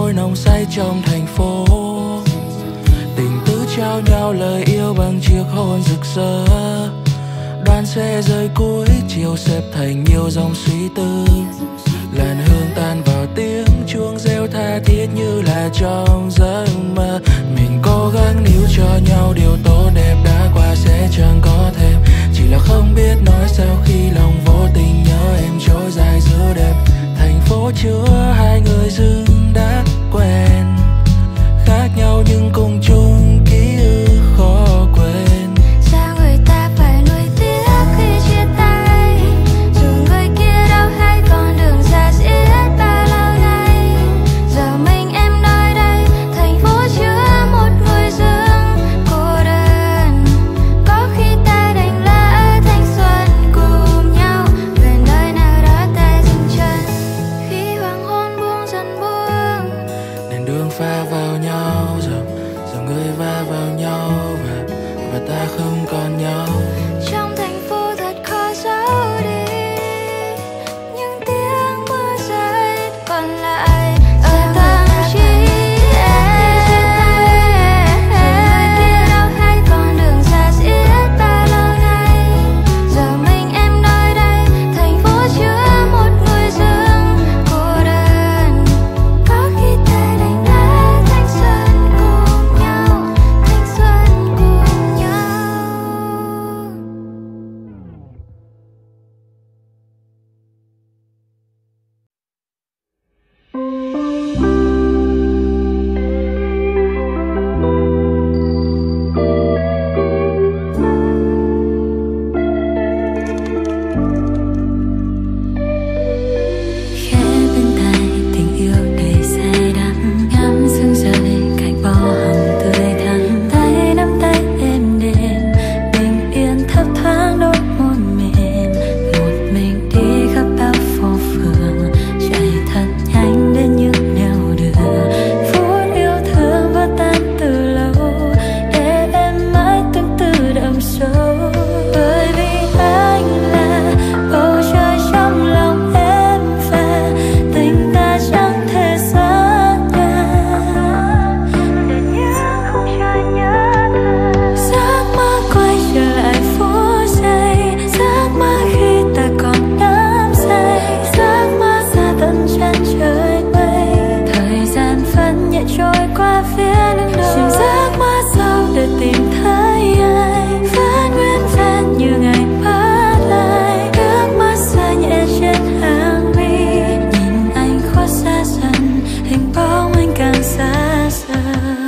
khôi nồng say trong thành phố. Tình tứ trao nhau lời yêu bằng chiếc hôn rực rỡ. Đoàn xe rơi cuối chiều xếp thành nhiều dòng suy tư. Làn hương tan vào tiếng chuông reo tha thiết như là trong giấc mơ. Mình cố gắng níu cho nhau điều tốt đẹp đã qua sẽ chẳng có thêm. Chỉ là không biết nói sao khi lòng vô tình nhớ em trôi dài giữa đêm. Thành phố chứa hai người dưng đã quen, khác nhau nhưng cùng chung ký ức khó quên. Sao người ta phải nuối tiếc khi chia tay, dù người kia đâu hay còn đường xa xiết bao lâu ngày. Giờ mình em nơi đây, thành phố chứa một người dưng cô đơn. Có khi ta đành lỡ thanh xuân cùng nhau, về nơi nào đó ta dừng chân. Khi hoàng hôn buông dần buông, đèn đường pha vào nhau dòng người va vào nhau và ta không còn nhau. trong thành phố thật khó giấu đi những tiếng mưa rơi còn lại ở tâm trí em. Người kia đâu hay còn đường xa xiết bao lâu ngày. Giờ mình em nơi đây, thành phố chứa một người dưng cô đơn. Có khi ta đành lỡ thanh xuân cùng nhau, thanh xuân cùng nhau. Khẽ bên tai tình yêu đầy say đắm, ngắm sương rơi cạnh bó hồng tươi thắm. Tay nắm tay êm đềm, bình yên thấp thoáng đôi môi mềm. Một mình đi khắp bao phố phường, chạy thật nhanh đến những nẻo đường. Phút yêu thương vỡ tan từ lâu, để em mãi tương tư đậm sâu. Bởi vì anh là bầu trời trong lòng em, và tình ta chẳng thể xa nhà. Để nhớ không cho nhớ thương, giấc mơ quay trở lại phút giây, giấc mơ khi ta còn đắm say, giấc mơ xa tận chân trời mây. Thời gian vẫn nhẹ trôi qua phía lưng đồi, chìm giấc mơ sâu để tìm thấy ai, vẫn nguyên vẹn như ngày mất lại. Nước mắt rơi nhẹ trên hàng mi, nhìn anh khuất xa dần, hình bóng anh càng xa dần.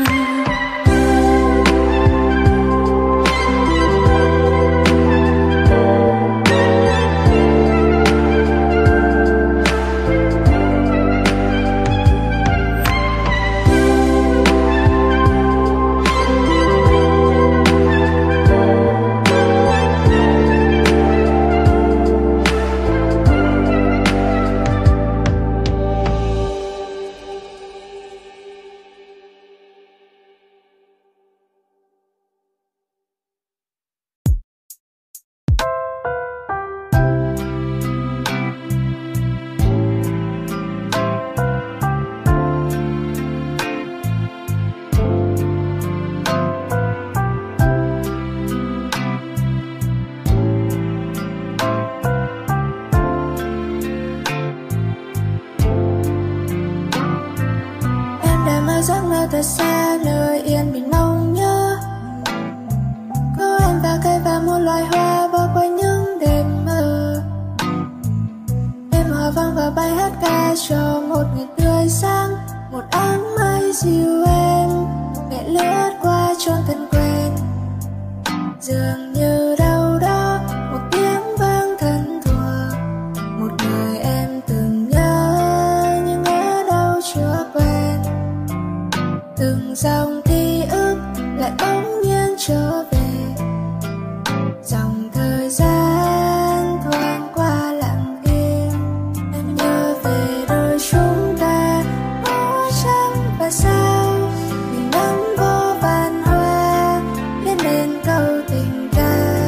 Em đã mơ giấc mơ thật xa, nơi yên bình mong nhớ. Có em và cây và một loài hoa bao quanh những đêm mơ. Em hòa vang vào bài hát ca cho một ngày tươi sáng. Một áng mây dịu em nhẹ lướt qua chốn thân quen. Dường như đâu đó một tiếng vang thân thuộc, một người em từng nhớ nhưng ở đâu chưa quen. Từng dòng ký ức lại bỗng nhiên trở về, dòng thời gian thoáng qua lặng im. Em nhớ về đôi chúng ta, màu trắng và sao mình nắng vô vàn hoa, viết nên câu tình ca.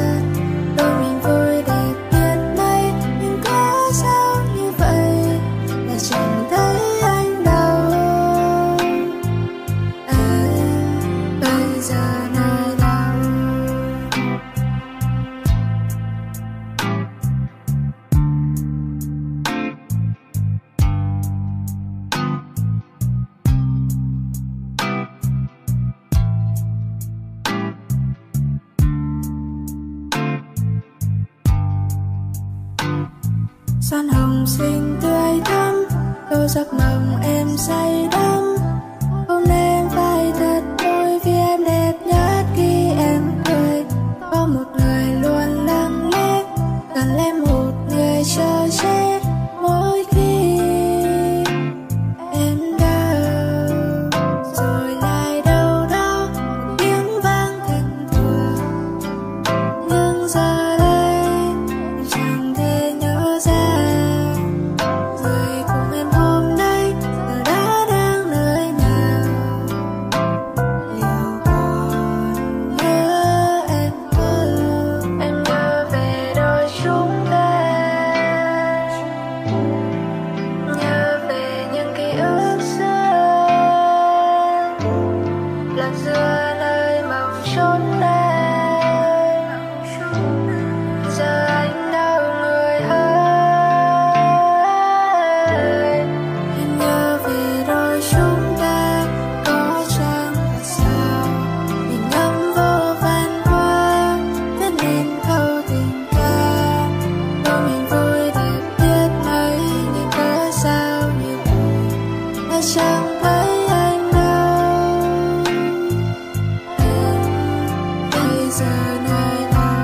Son hồng xinh tươi thắm, tô giấc mộng em say đắm. Hôm nay em phải thật vui vì em đẹp nhất khi em cười. Có một người luôn lặng lẽ, gần em một người chờ che mỗi khi em đau. Rồi lại đâu đó tiếng vang thân thuộc, nhưng giờ đây chẳng thể nhớ ra người cùng em hôm nay giờ đã đang nơi nào. Liệu còn nhớ em không? Em nhớ về đôi chúng ta, nhớ về những ký ức xưa, lạc giữa nơi mộng chốn đây. Giờ anh đâu người ơi, em nhớ về đôi chúng ta, có chăng là sao mình ngắm vô vàn hoa, viết nên câu tình ca. Đôi mình vui đẹp biết mấy, nhưng cớ sao như vậy mà chẳng thấy anh đâu. Em bây giờ nơi nào?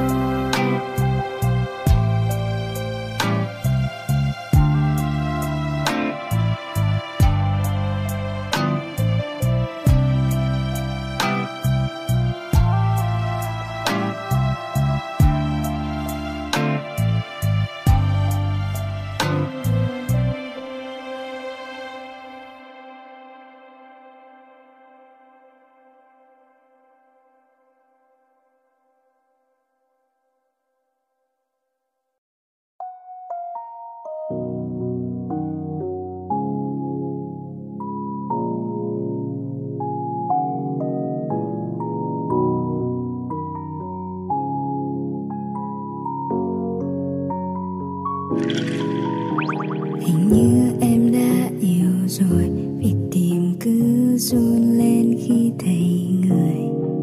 Hình như em đã yêu rồi, vì tim cứ run lên khi thấy người.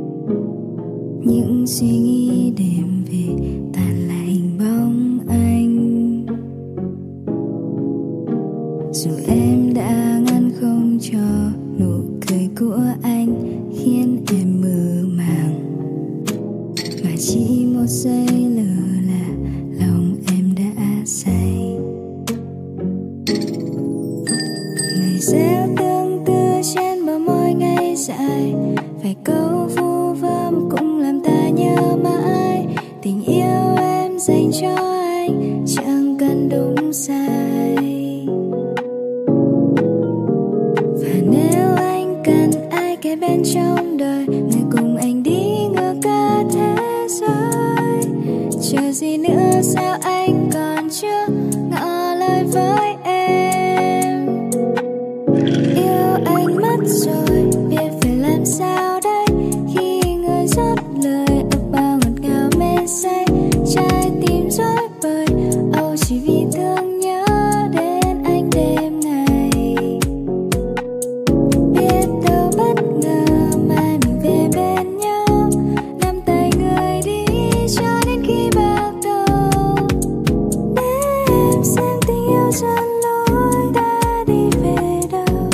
Những suy nghĩ đêm về tàn lại hình bóng anh. Dù em đã ngăn không cho nụ cười của anh khiến em mơ màng, mà chỉ một giây lơ là lòng em đã say. Người gieo tương tư trên bờ môi ngày dài, vài câu vu vơ cũng làm ta nhớ mãi. Tình yêu em dành cho anh chẳng cần đúng sai. Và nếu anh cần ai kề bên trong đời, người cùng anh đi ngược cả thế giới. Chờ gì nữa, sao anh còn chưa ngỏ lời với em? Yêu anh mất rồi, biết phải làm sao đây, khi người dứt lời ước bao ngọt ngào mê say. Trái tim rối bời, âu chỉ vì thương nhớ đến anh đêm ngày. Biết đâu bất ngờ mai mình về bên nhau, nắm tay người đi cho đến khi bạc đầu. Để em xem tình yêu dẫn lối ta đi về đâu.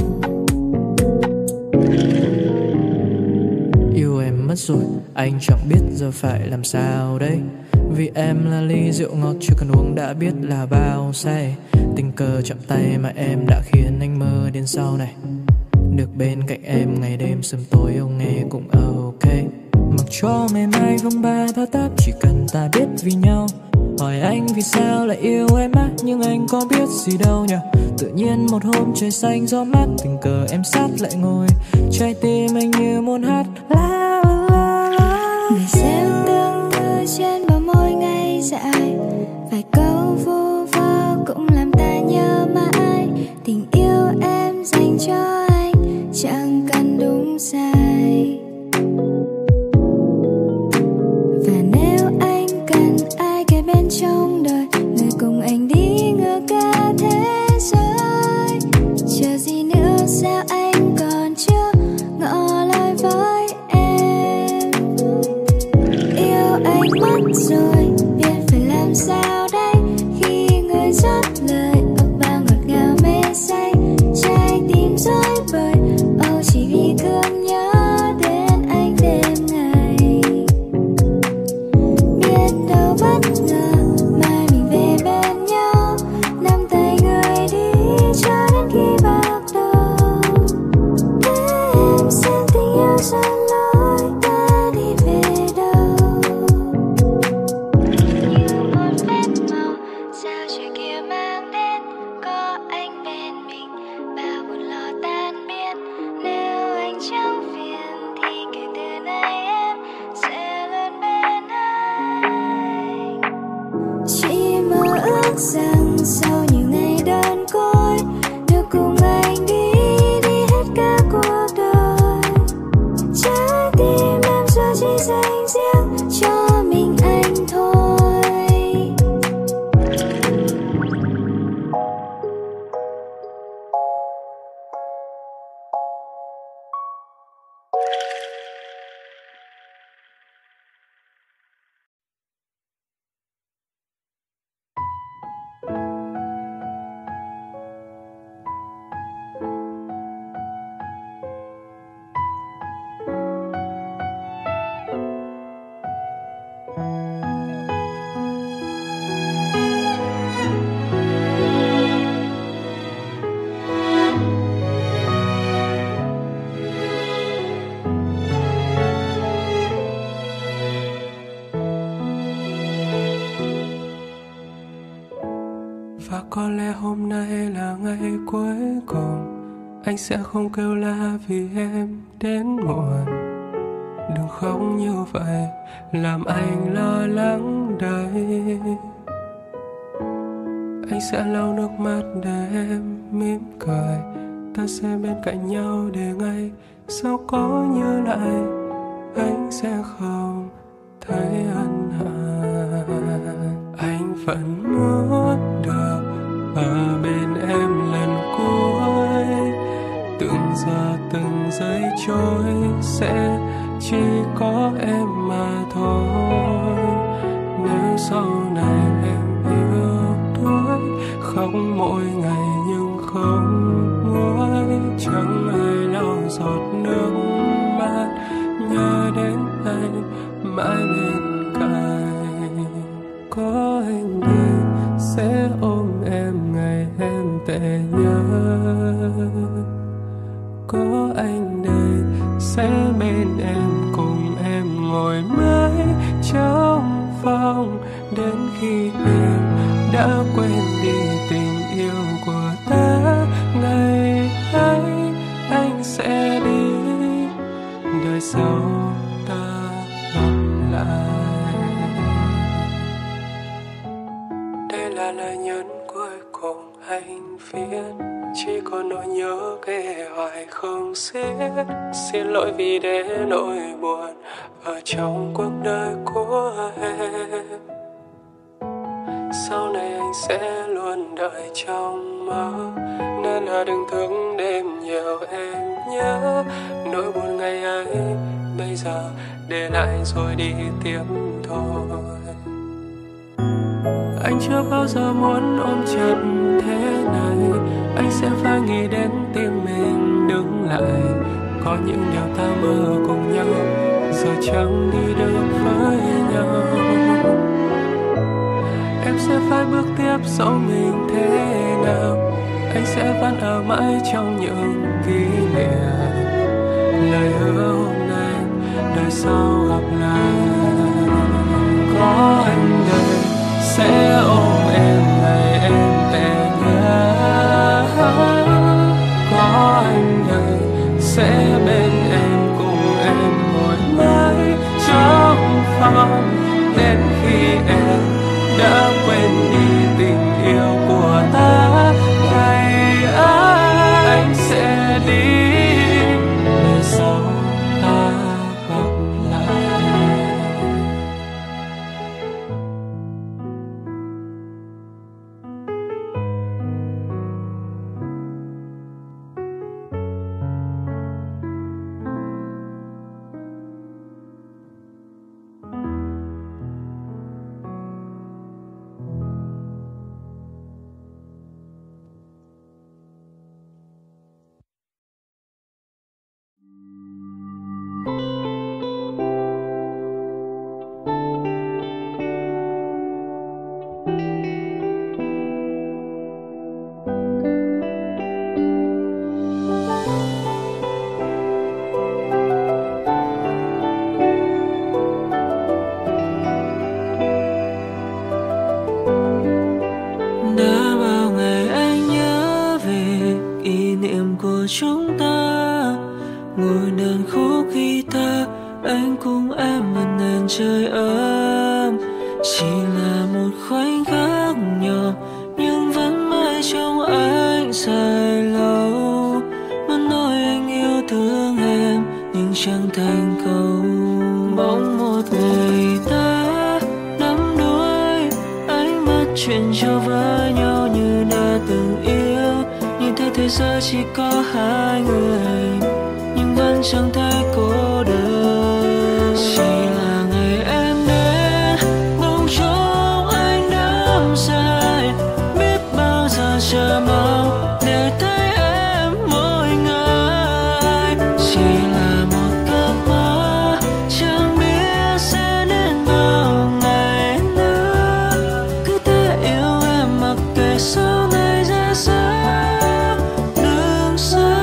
Yêu em mất rồi, anh chẳng biết giờ phải làm sao đây. Vì em là ly rượu ngọt chưa cần uống đã biết là bao say. Tình cờ chạm tay mà em đã khiến anh mơ đến sau này. Được bên cạnh em ngày đêm sớm tối ông nghe cũng ok. Mặc cho ngày mai không ba thao tác, chỉ cần ta biết vì nhau. Hỏi anh vì sao lại yêu em á, nhưng anh có biết gì đâu nhỉ. Tự nhiên một hôm trời xanh gió mát, tình cờ em sát lại ngồi, trái tim anh như muốn hát la la la. Người gieo tương tư trên bờ môi ngày dài, vài câu vu vơ cũng làm ta nhớ mãi. Tình yêu em dành cho anh chẳng cần đúng sai. Và nếu anh cần ai kề bên trong đời, người cùng anh đi ngược cả thế giới. Chờ gì nữa, sao anh còn chưa ngỏ lời với em? Yêu anh mất rồi, biết phải làm điều bất ngờ. Mai mình về bên nhau, nắm tay người đi cho đến khi bạc đầu. Để em xem tình yêu ra lối ta đi về đâu. Như một phép màu sao trời kia mang đến, có anh bên mình bao buồn lo tan biến. Nếu anh chẳng phiền thì kể từ nay em sẽ luôn bên anh. Chỉ mơ ước rằng sau những ngày đơn côi được cùng anh đi hết cả cuộc đời. Trái tim em giờ chỉ dành riêng cho mình anh thôi. Và có lẽ hôm nay là ngày cuối cùng, anh sẽ không kêu la vì em đến muộn. Đừng khóc như vậy làm anh lo lắng đây. Anh sẽ lau nước mắt để em mỉm cười. Ta sẽ bên cạnh nhau để ngày sau có nhớ lại, anh sẽ không thấy ân hận. Anh vẫn muốn được ở bên em lần cuối. Từng giờ từng giây trôi sẽ chỉ có em mà thôi. Nếu sau này em yêu đuối, khóc mỗi ngày nhưng không nguôi. Chẳng ai lau giọt nước mắt, nhớ đến anh mãi bên cạnh. Có anh đi sẽ ôm em ngày em tệ nhất. Có anh đây sẽ bên em, cùng em ngồi mãi trong phòng đến khi em đã quên đi tình yêu của ta. Ngày ấy anh sẽ đi, đời sau ta gặp lại. Đây là lời nhắn cuối cùng anh viết, chỉ có nỗi nhớ ghê hoài không xiết. Xin lỗi vì để nỗi buồn ở trong cuộc đời của em. Sau này anh sẽ luôn đợi trong mơ, nên là đừng thức đêm nhiều em nhớ. Nỗi buồn ngày ấy bây giờ để lại rồi đi tiếp thôi. Anh chưa bao giờ muốn ôm chặt thế này. Anh sẽ phải nghĩ đến tim mình đứng lại. Có những điều ta mơ cùng nhau giờ chẳng đi được với nhau. Em sẽ phải bước tiếp dẫu mình thế nào. Anh sẽ vẫn ở mãi trong những kỷ niệm. Lời hứa hôm nay đời sau gặp lại. Có anh đây sẽ ôm em ngày em tệ nhất. Có anh đây sẽ bên em, cùng em ngồi mãi trong phòng đến khi em đã quên đi tình yêu của ta. Ngày ấy anh sẽ đi, đời sau ta gặp lại. Chỉ là một khoảnh khắc nhỏ nhưng vẫn mãi trong anh dài lâu. Muốn nói anh yêu thương em nhưng chẳng thành câu. Bỗng một ngày ta nắm đuôi, ánh mắt chuyện trò với nhau như đã từng yêu. Nhìn thấy thế giới chỉ có hai người nhưng vẫn chẳng thấy cô đơn. Chỉ là ngày em đến bỗng chốc anh đắm say, biết bao giờ chờ mong để thấy em mỗi ngày. Chỉ là một giấc mơ chẳng biết sẽ đến bao ngày nữa. Cứ thế yêu em mặc kệ sau này ra sao, đừng sai.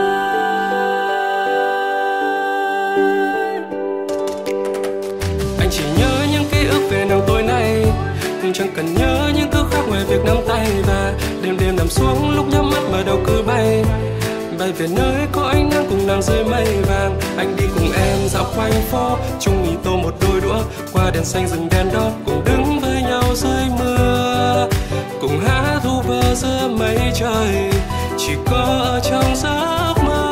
Anh chỉ nhớ những ký ức về năm tối nay, nhưng chẳng cần nhớ những thứ khác ngoài việc nắm tay. Và đêm đêm nằm xuống lúc nhắm mắt mà đầu cứ bay về nơi có ánh nắng cùng nàng dưới mây vàng. Anh đi cùng em dạo quanh phố, chung mì tô một đôi đũa, qua đèn xanh rừng đèn đỏ, cùng đứng với nhau dưới mưa, cùng hát thu vơ giữa mây trời, chỉ có ở trong giấc mơ.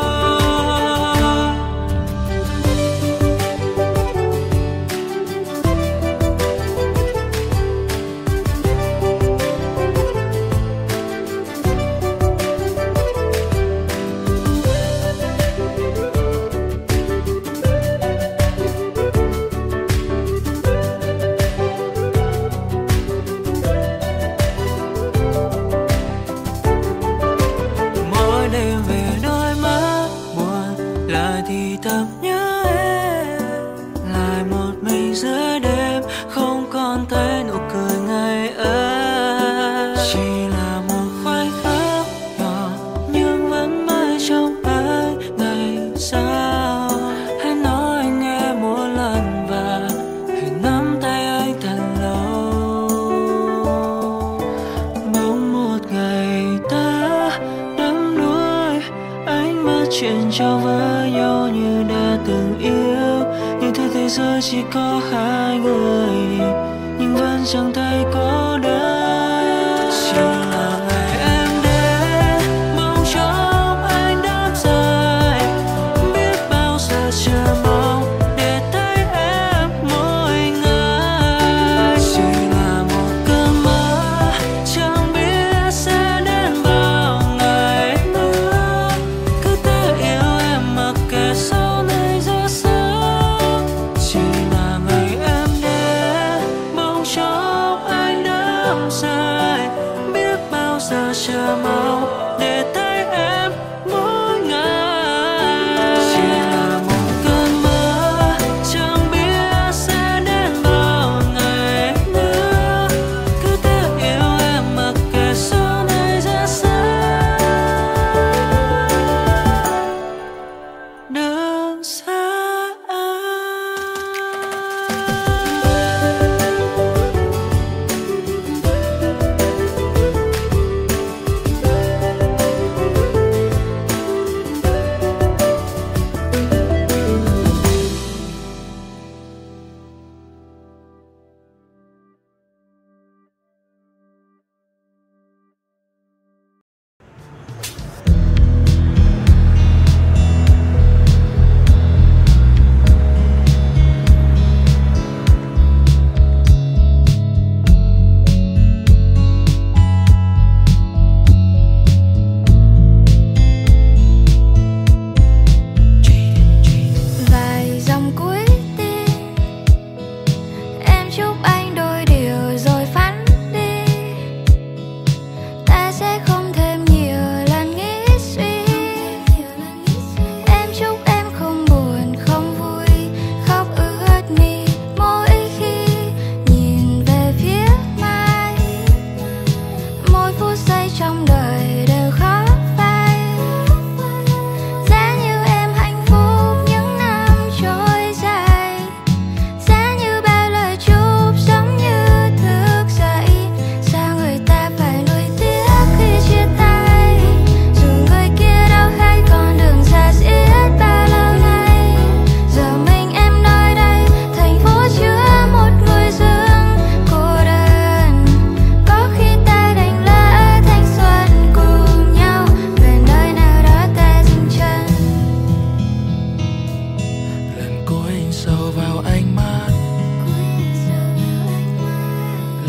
Chuyện trao với nhau như đã từng yêu, nhưng thấy thế giới chỉ có hai người nhưng vẫn chẳng thấy cô đơn. Chỉ là ngày em đến bỗng chốc anh đắm say, biết bao giờ chờ mong để thấy em mỗi ngày. Chỉ là một cơn mơ chẳng biết sẽ đến bao ngày nữa. Cứ thế yêu em mặc kệ sau này ra sao. Chỉ là ngày em đến bỗng chốc anh đắm say, biết bao giờ chờ mong để thấy em mỗi ngày. Chỉ là một cơn mơ chẳng biết sẽ đến bao ngày nữa. Cứ thế yêu em mặc kệ sau này ra sao, đừng xa.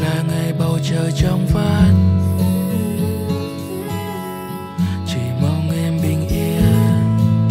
là ngày bầu trời trong vắt, chỉ mong em bình yên.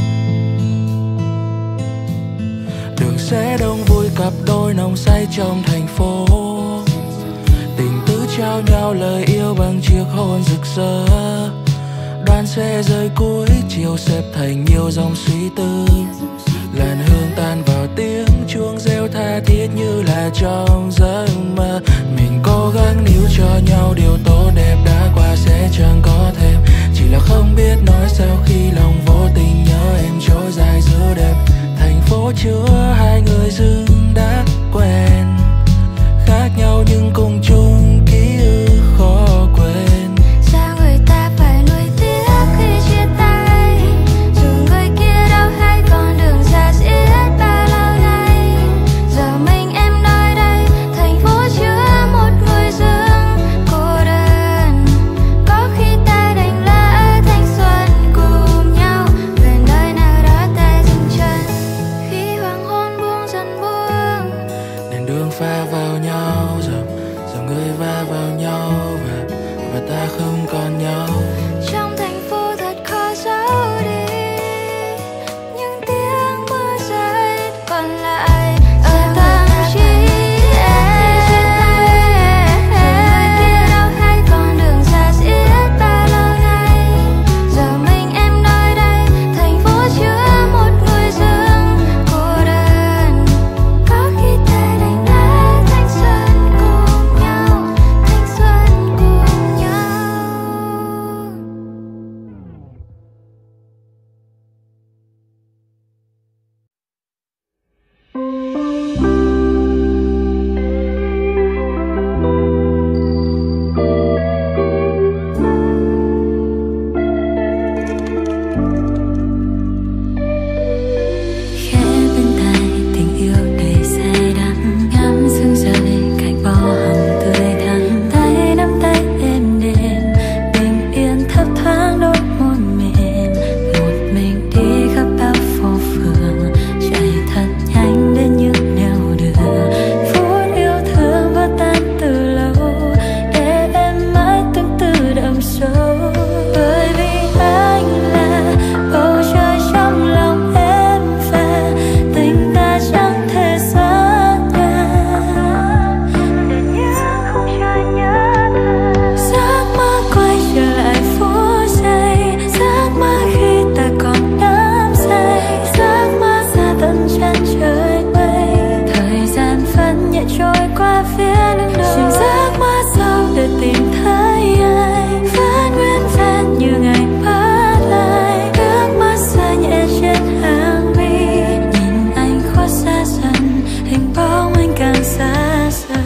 Đường sẽ đông vui cặp đôi nồng say trong thành phố, tình tứ trao nhau lời yêu bằng chiếc hôn rực rỡ. Đoàn xe rơi cuối chiều xếp thành nhiều dòng suy tư, làn hương tan vào tiếng chuông reo tha thiết như là trong giấc mơ. Mình cố gắng níu cho nhau điều tốt đẹp đã qua sẽ chẳng có thêm, chỉ là không biết nói sao khi lòng vô tình nhớ em trôi dài giữa đêm. Thành phố chứa hai người dưng đã quen, khác nhau nhưng cùng chung ký ức khó quên. Sao người ta phải nuối tiếc khi chia tay, dù người kia đâu hay còn đường xa xiết bao lâu nay. Giờ mình em nơi đây, thành phố chứa một người dưng cô đơn. Có khi ta đành lỡ thanh xuân cùng nhau, về nơi nào đó ta dừng chân. Khi hoàng hôn buông dần buông, Đèn đường pha vào nhau dòng người va vào nhau và ta không còn nhau. trong thành phố thật khó giấu đi những tiếng mưa rơi còn lại ở tâm trí. Người kia đâu hay còn đường xa xiết bao lâu nay. Giờ mình em nơi đây, thành phố chứa một người dưng cô đơn. Có khi ta đành lỡ thanh xuân cùng nhau, thanh xuân cùng nhau. Khẽ bên tai tình yêu đầy say đắm, ngắm sương rơi cạnh bó hồng tươi thắm. Tay nắm tay êm đềm, bình yên thấp thoáng đôi môi mềm. Một mình đi khắp bao phố phường, chạy thật nhanh đến những nẻo đường. Phút yêu thương vỡ tan từ lâu, để em mãi tương tư đậm sâu. Bởi vì anh là bầu trời trong lòng em, và tình ta chẳng thể xa nhà. Để nhớ không cho nhớ thương, giấc mơ quay trở lại phút giây, giấc mơ khi ta còn đắm say, giấc mơ xa tận chân trời mây. Thời gian phân nhẹ trôi qua phía lưng đồi, tìm giấc mơ sâu để tìm thấy anh, vẫn nguyên vẹn như ngày bắt lại. Nước mắt rơi nhẹ trên hàng mi, nhìn anh khuất xa dần, hình bóng anh càng xa dần.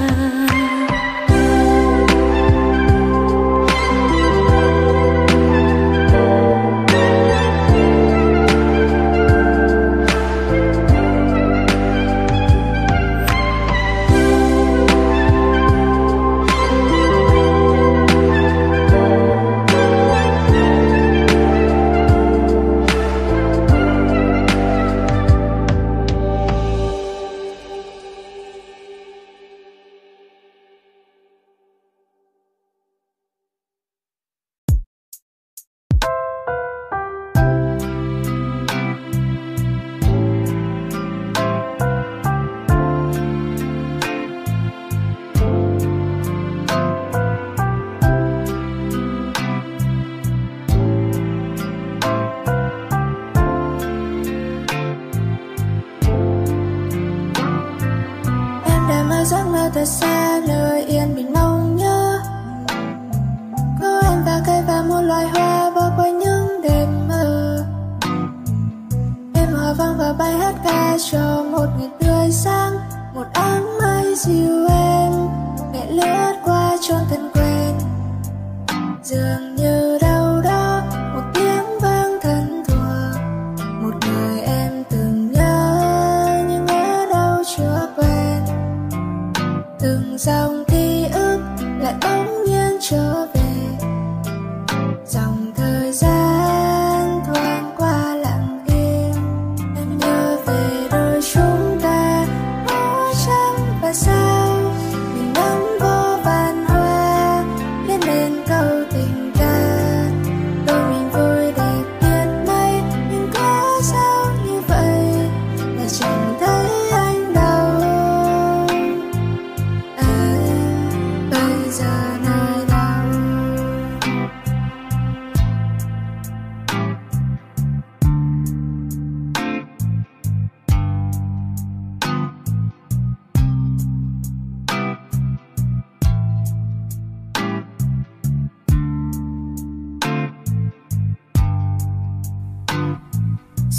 Em đã mơ giấc mơ thật xa nơi yên bình nồng nhớ. Có em và cây và một loài hoa bỏ qua những đêm mơ. Em hòa vang vào bài hát ca cho một ngày tươi sáng, một áng mây dịu em nhẹ lướt qua chốn thân quen. Dường như đâu đó một tiếng vang thân thuộc, một người em từng nhớ nhưng ở đâu chưa quen. Từng dòng ký ức lại bỗng nhiên trở về, dòng thời gian thoáng qua lặng im. Em nhớ về đôi chúng ta, ngó trăng và sao mình nắm vô vàn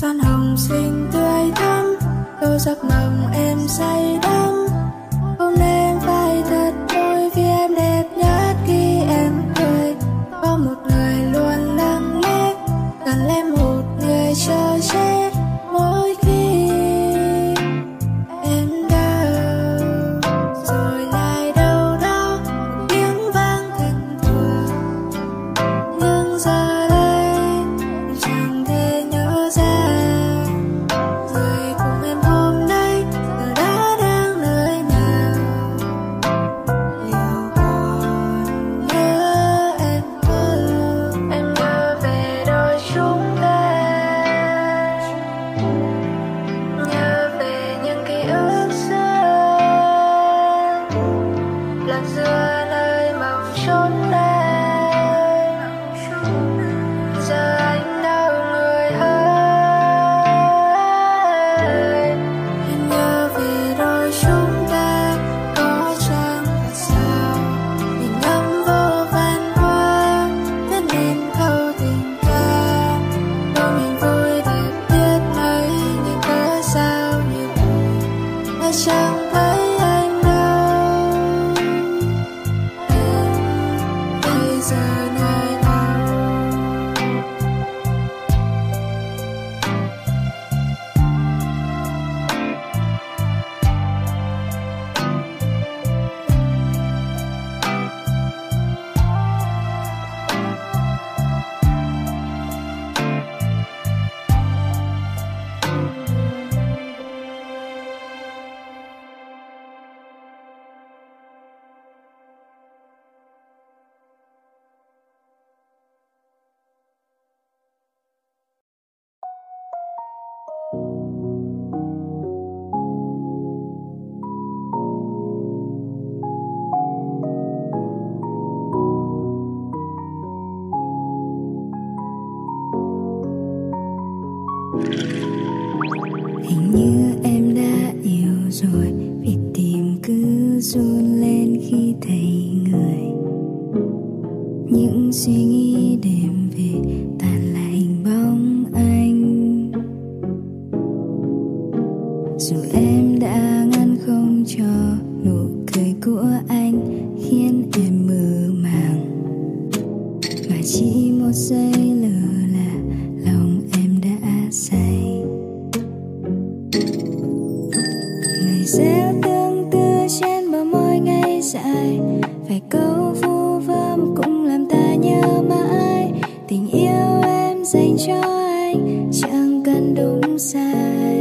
Son hồng xinh tươi thắm, đôi giấc mộng em say đắm. Hôm nay em phải thật vui vì em đẹp nhất khi em cười. Có một người luôn lặng lẽ, gần em một người chờ che. Mỗi khi em đau rồi lại đâu đó tiếng vang thân thuộc, nhưng giờ đây mình chẳng thể nhớ ra người cùng em hôm nay giờ đã đang nơi nào. Liệu còn nhớ em không? Em nhớ về đôi chúng ta, nhớ về những ký ức xưa, lạc giữa nơi mộng chốn đây. Giờ anh đâu người ơi. Em nhớ về đôi chúng ta, có chăng là sao mình ngắm vô vàn hoa, viết nên câu tình ca. Đôi mình vui đẹp biết mấy, nhưng cớ sao như vậy đã chẳng thấy anh đâu. Em bây giờ nơi nào? Hình như em đã yêu rồi, vì tim cứ run lên khi thấy người. Những suy nghĩ đêm về tàn lại hình bóng anh. Dù em đã ngăn không cho nụ cười của anh khiến em mơ màng, mà chỉ một giây lơ là lòng em đã say. Người rêu tương tư trên bờ môi ngày dài, vài câu vu vơ cũng làm ta nhớ mãi. Tình yêu em dành cho anh chẳng cần đúng sai.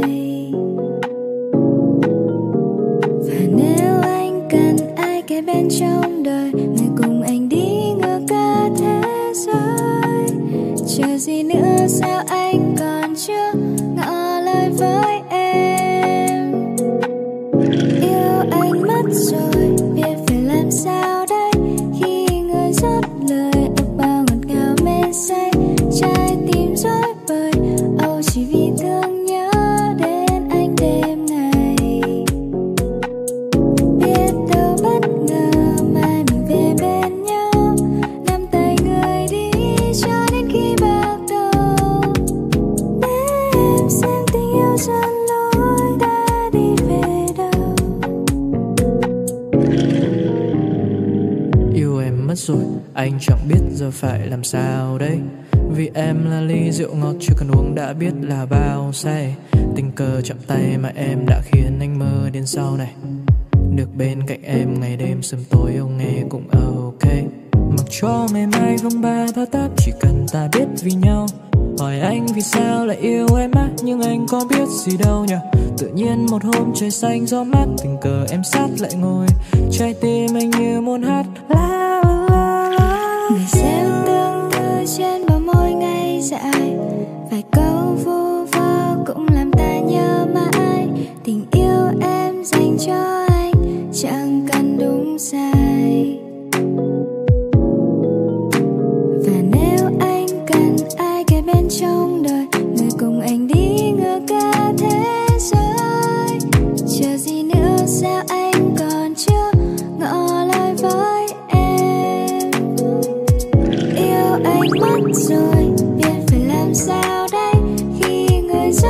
Và nếu anh cần ai kề bên trong đời, người cùng anh đi ngược cả thế giới. Chờ gì nữa, sao anh còn chưa ngỏ lời với em? Yêu anh mất rồi, biết phải làm sao đây, khi người rót lời ấp bao ngọt ngào mê say. Trái tim rối bời, âu chỉ vì thương nhớ đến anh đêm ngày. Biết đâu bất ngờ mai mình về bên nhau, nắm tay người đi cho đến khi bạc đầu. Để em xem tình yêu dần lối ta đi về đâu. Yêu em mất rồi, anh chẳng biết giờ phải làm sao đây. Vì em là ly rượu ngọt chưa cần uống đã biết là bao say. Tình cờ chạm tay mà em đã khiến anh mơ đến sau này. Được bên cạnh em ngày đêm sớm tối yêu nghe cũng ok. Mặc cho ngày mai phong ba bão táp, chỉ cần ta biết vì nhau. Hỏi anh vì sao lại yêu em á, nhưng anh có biết gì đâu nhỉ. Tự nhiên một hôm trời xanh gió mát, tình cờ em sát lại ngồi, trái tim anh như muốn hát la la la. Người rêu tương tư trên bờ môi ngày dài, vài câu vu vơ cũng làm ta nhớ mãi. Tình yêu em dành cho anh chẳng cần đúng sai. Và nếu anh cần ai kề bên trong đời, người cùng anh đi ngược cả thế giới. Chờ gì nữa, sao anh còn chưa ngỏ lời với em? Yêu anh mất rồi, biết phải làm sao đây, khi người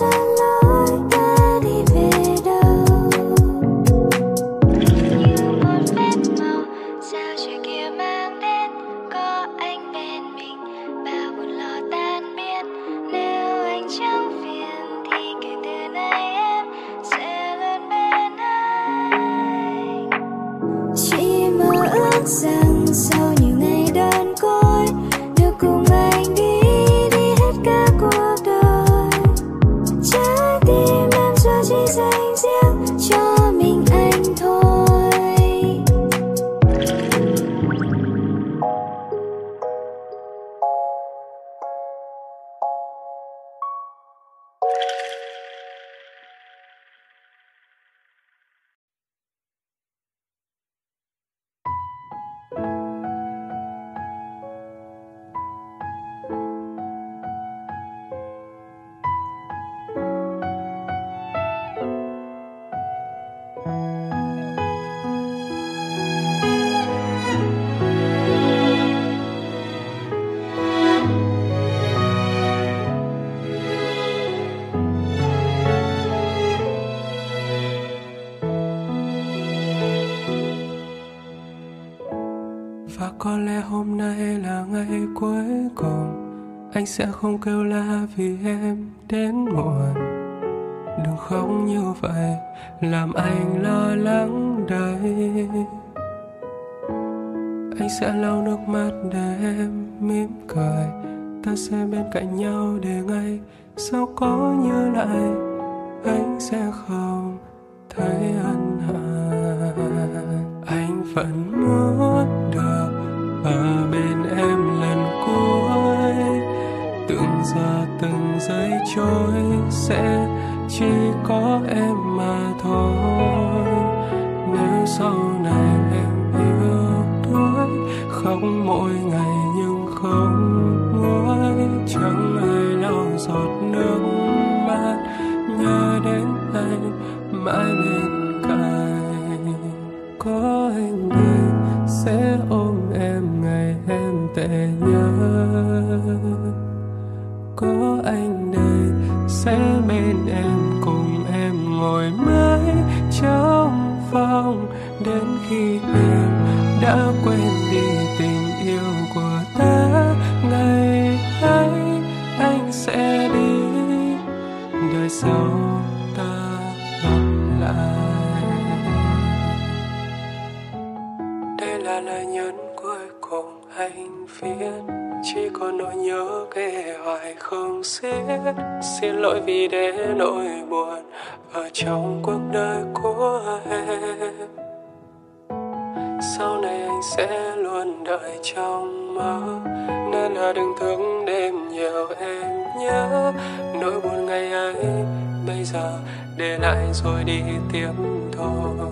Rằng sau những ngày đơn côi được cùng anh đi hết cả cuộc đời, trái tim em giờ chỉ dành riêng cho mình anh thôi. Và có lẽ hôm nay là ngày cuối cùng, anh sẽ không kêu la vì em đến muộn. Đừng khóc như vậy làm anh lo lắng đây. Anh sẽ lau nước mắt để em mỉm cười. Ta sẽ bên cạnh nhau để ngày sau có nhớ lại, anh sẽ không thấy ân hận. Anh vẫn muốn được ở bên em lần cuối. Từng giờ từng giây trôi sẽ chỉ có em mà thôi. Nếu sau này em yêu đuối, khóc mỗi ngày nhưng không nguôi. Chẳng ai lau giọt nước mắt, nhớ đến anh mãi bên cạnh. Có anh đi sẽ ôm em ngày em tệ nhất. Có anh đây sẽ bên em, cùng em ngồi mãi trong phòng đến khi em đã quên đi tình yêu của ta. Ngày ấy anh sẽ đi, đời sau ta gặp lại. Đây là lời nhắn cuối cùng anh viết, chỉ có nỗi nhớ ghé hoài không xiết. Xin lỗi vì để nỗi buồn ở trong cuộc đời của em. Sau này anh sẽ luôn đợi trong mơ, nên là đừng thức đêm nhiều em nhớ. Nỗi buồn ngày ấy bây giờ để lại rồi đi tiếp thôi.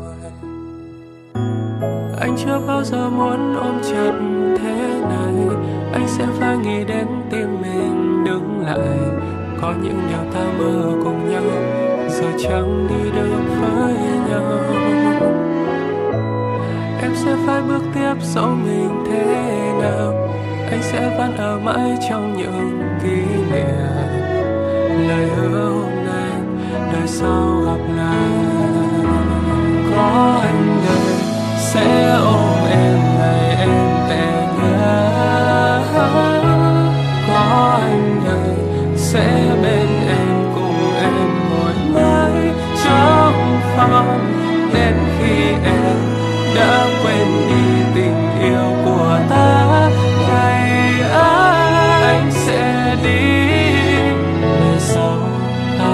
Anh chưa bao giờ muốn ôm chặt thế này. Anh sẽ phải nghĩ đến tim mình đứng lại. Có những điều ta mơ cùng nhau giờ chẳng đi được với nhau. Em sẽ phải bước tiếp dẫu mình thế nào. Anh sẽ vẫn ở mãi trong những kỷ niệm. Lời hứa hôm nay đời sau gặp lại. Có anh đây sẽ ôm em ngày em tệ nhất. Có anh đây sẽ bên em, cùng em ngồi mãi trong phòng đến khi em đã quên đi tình yêu của ta. Ngày ấy anh sẽ đi, đời sau ta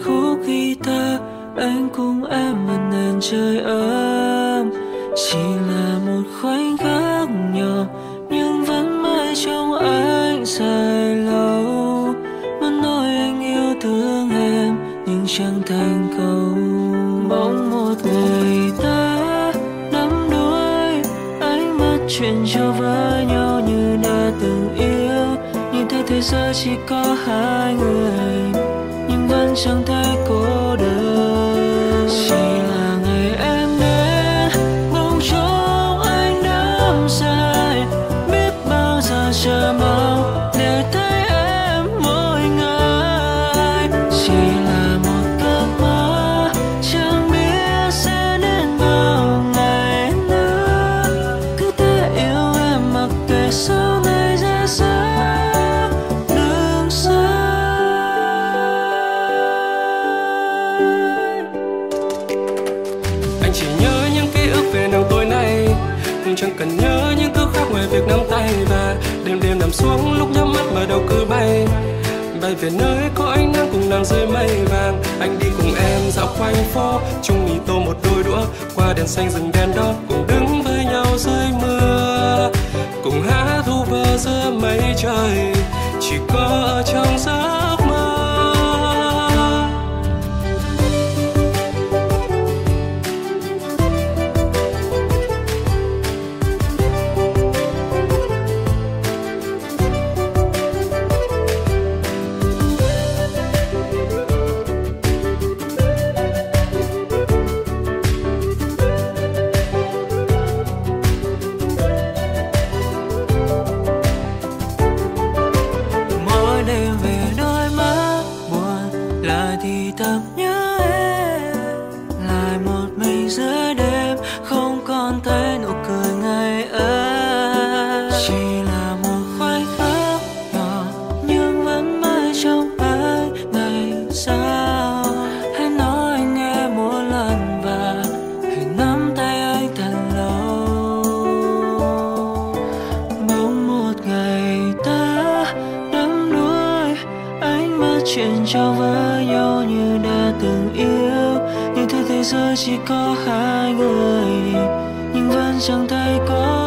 khúc guitar, anh cùng em bật đèn trời ấm. Chỉ là một khoảnh khắc nhỏ nhưng vẫn mãi trong anh dài lâu. Muốn nói anh yêu thương em nhưng chẳng thành câu. Bỗng một ngày ta nắm đuôi, ánh mắt chuyện trò với nhau như đã từng yêu. Nhìn thấy thế giới chỉ có hai người nhưng vẫn chẳng thấy cô đơn. Chỉ là ngày em đến bỗng chốc anh đắm say, biết bao giờ chờ mong để thấy em mỗi ngày. Chỉ là một giấc mơ chẳng biết sẽ đến bao ngày nữa. Cứ thế yêu em mặc kệ sau này ra sao, đừng sai. Anh chỉ nhớ những ký ức về nàng tối nay, nhưng chẳng cần nhớ những thứ khác ngoài việc nắm tay. Và đêm đêm nằm xuống lúc nhắm mắt mà đầu cứ bay về nơi có ánh nắng cùng nàng dưới mây vàng. Anh đi cùng em dạo quanh phố, chung mì tô một đôi đũa, qua đèn xanh rừng đèn đỏ, cùng đứng với nhau dưới mưa, cùng hát thu vơ giữa mây trời, chỉ có ở trong giấc mơ. Tập nhớ em lại một mình giữa đêm, không còn thấy nụ cười ngày ấy. Chỉ là một khoảnh khắc nhỏ nhưng vẫn mãi trong anh ngày sau. Hãy nói anh nghe mỗi lần và hãy nắm tay anh thật lâu. Bỗng một ngày ta đắm đuối, ánh mắt chuyện trò với nhau như đã từng yêu. Nhưng thế giới chỉ có hai người nhưng vẫn chẳng thấy có